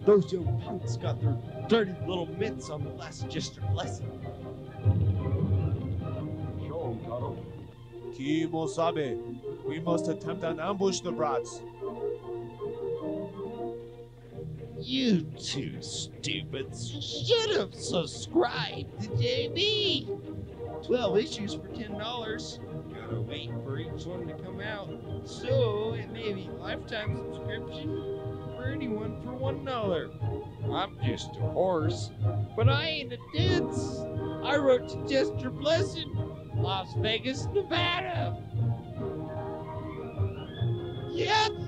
Those young punks got their dirty little mitts on the last Jester Blessin. Show 'em, Tonto. Kimo sabe. We must attempt and ambush the brats. You two stupids should have subscribed to JB. 12 issues for $10. Gotta wait for each one to come out. So it may be lifetime subscription for anyone for $1. I'm just a horse, but I ain't a ditz. I wrote to Jester Blessin, Las Vegas, Nevada. Yeah.